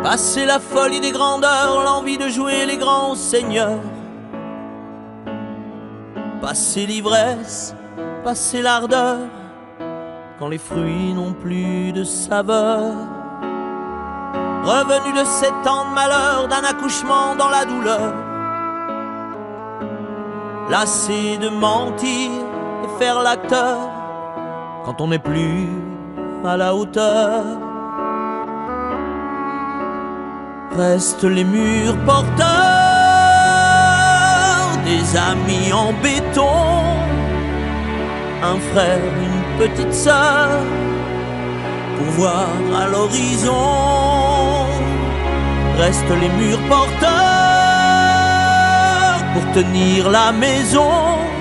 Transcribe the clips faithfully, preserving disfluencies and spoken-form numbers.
Passer la folie des grandeurs, l'envie de jouer les grands seigneurs. Passer l'ivresse, passer l'ardeur, quand les fruits n'ont plus de saveur. Revenu de sept ans de malheur, d'un accouchement dans la douleur. Lassé de mentir et faire l'acteur, quand on n'est plus à la hauteur. Restent les murs porteurs des amis en béton, un frère, une petite sœur, pour voir à l'horizon. Restent les murs porteurs pour tenir la maison,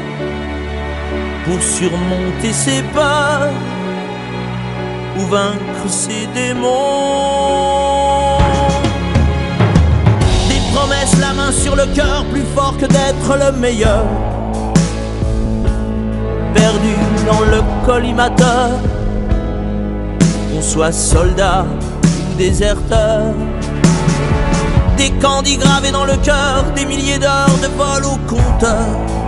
pour surmonter ses peurs ou vaincre ses démons. Des promesses, la main sur le cœur, plus fort que d'être le meilleur. Perdu dans le collimateur, qu'on soit soldat ou déserteur. Des candis gravés dans le cœur, des milliers d'heures de vol au compteur.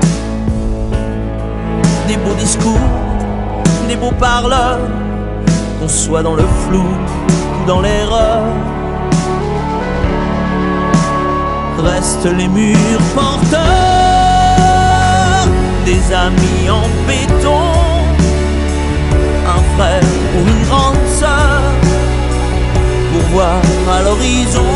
Des beaux discours, des beaux parleurs, qu'on soit dans le flou ou dans l'erreur. Restent les murs porteurs des amis en béton, un frère ou une grande sœur, pour voir à l'horizon.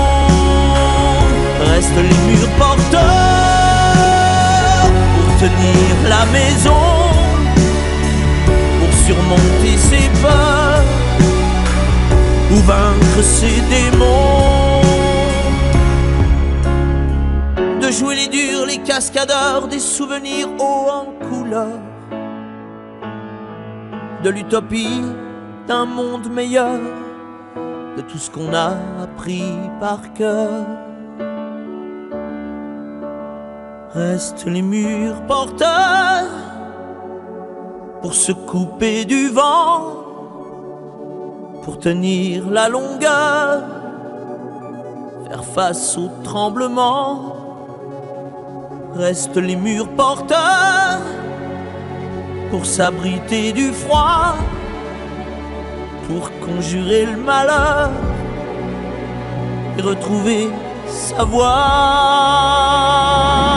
Restent les murs porteurs pour tenir la maison, pour surmonter ses peurs ou vaincre ses démons. De jouer les durs, les cascadeurs, des souvenirs hauts en couleur, de l'utopie d'un monde meilleur, de tout ce qu'on a appris par cœur. Restent les murs porteurs pour se couper du vent, pour tenir la longueur, faire face aux tremblements. Restent les murs porteurs pour s'abriter du froid, pour conjurer le malheur et retrouver sa voix.